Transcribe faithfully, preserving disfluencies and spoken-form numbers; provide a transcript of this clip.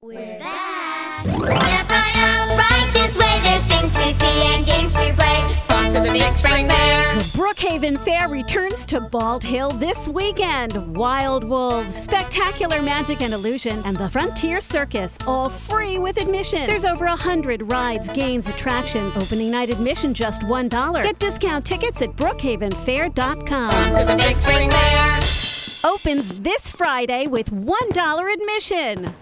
We're back! Step right up, right this way. There's things to see and games to play. Come to the Big Spring Fair. The Brookhaven Fair returns to Bald Hill this weekend. Wild Wolves, spectacular magic and illusion, and the Frontier Circus, all free with admission. There's over a hundred rides, games, attractions. Opening night admission just one dollar. Get discount tickets at brookhaven fair dot com. Come to the Big Spring Fair. Opens this Friday with one dollar admission.